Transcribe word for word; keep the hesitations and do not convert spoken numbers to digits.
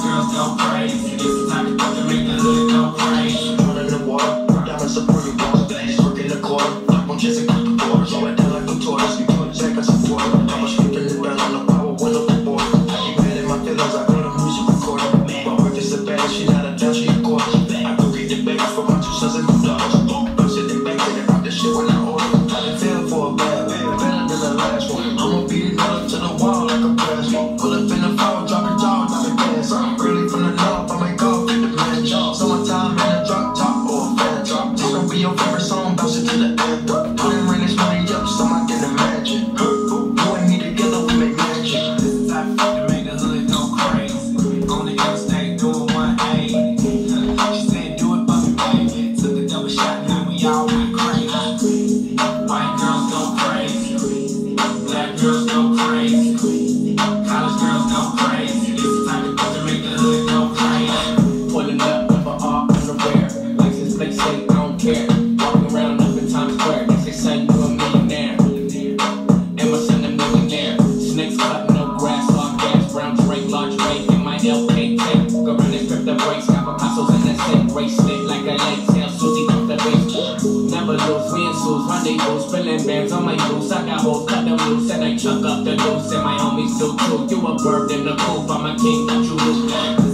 girls go crazy. It's the type of stuff that make the hood go crazy. Running in the water, diamonds are pretty water. Working the quarter, I'm chasing the border. Slow it down like a tortoise. You put check us a quarter. I was speaking it down on the power window the board. I keep mad at my feelings, I go to music recorder. My work is a bad, she not a down, she a quarter. I go get the baby for my two sons and two daughters. I'm sitting back to the rock this shit when I order. I done fell for a bad, better than the last one. I'ma beat it up to the wall like a basketball. Pull up in the fall, drop it jaw, drop it gas. Really from the north, I make call, get the man job. Summertime in a drop top or a fan drop. This gon' be your favorite song, bounce it to the end. I didn't bring this money up, so I can imagine. You and me together, we make magic. This is the type of stuff that make the hood go crazy. On the interstate doing one eighty. She said do it for me, baby. Took a double shot, now we all went crazy. White girls go crazy. Black girls go crazy. College girls go crazy. This is the type of stuff that make the hood go crazy. Pulling up for all underwear. License plate say I don't care. Walking around up in Times Square. They say son, you a millionaire. And my son a millionaire. Snakes cut, no grass, all gas. Brown drink, large rate in my L K tape. Go around and strip the brakes. Got Picasso's in that same bracelet. Like a leg tail, Susie off the base. Never lose, me and Sue's rendezvous. Spilling bands on my boots. I got hoes, cut them loose. And I chuck up the loose. And my homies do too. You a bird in the coop. I'm a king, don't you lose.